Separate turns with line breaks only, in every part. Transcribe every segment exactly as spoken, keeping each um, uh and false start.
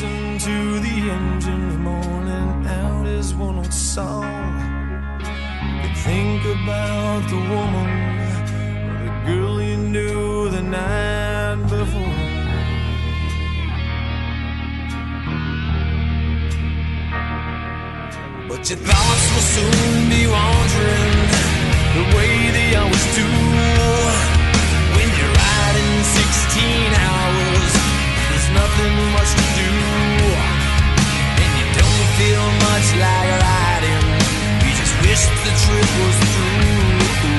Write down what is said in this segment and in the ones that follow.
listen to the engine moaning out his one old song. You think about the woman or the girl you knew the night before. But your thoughts will soon be wandering the way they always do. When you're riding sixteen hours, there's nothing much to do, and you don't feel much like riding. You just wish the trip was through.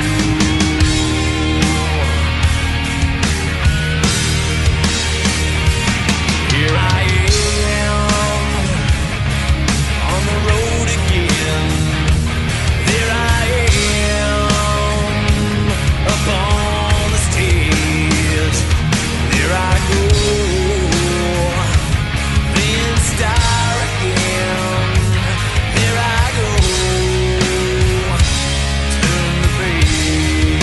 Here I am on the road again. There I am up on the stage. There I go, then star again. There I go, turn the page.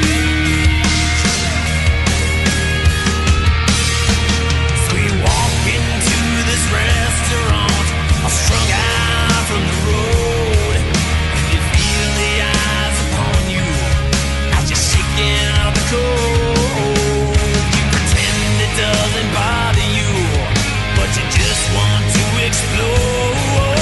So we walk into this restaurant, all strung out from the road, and you feel the eyes upon you as you're shaking out the cold. You pretend it doesn't bother you, but you just want to explode.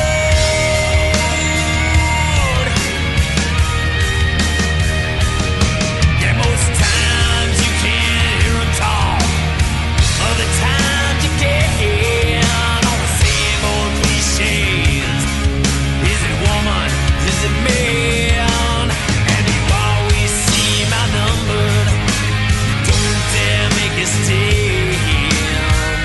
Yeah, most times you can't hear 'em talk. Other times you can, all the same old cliches. Is it woman? Is it man? And you always seem outnumbered. Don't dare make a stand.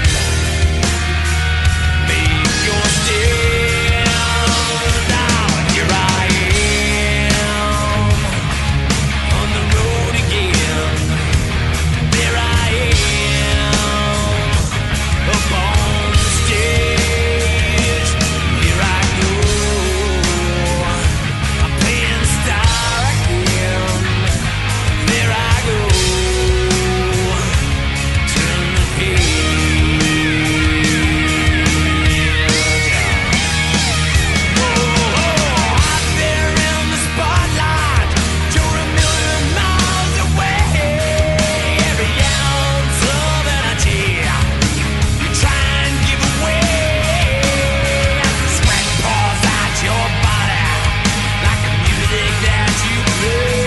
Make your stand. Now here I am on the road again. There I am up on the stage. Here I go, I'm playing star again. There I go, turn the page. Oh, out there in the spotlight, you're a million miles away. Every ounce of energy you try and give away. Sweat pours out your body like the music that you play.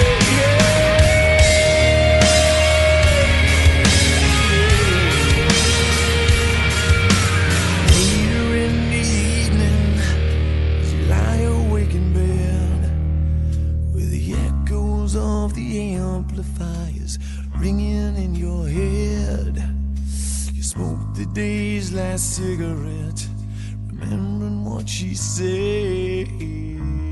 Later in the evening, as you lie awake in bed, with the echoes of the amplifiers ringing in your head, you smoke the day's last cigarette, remembering what she said.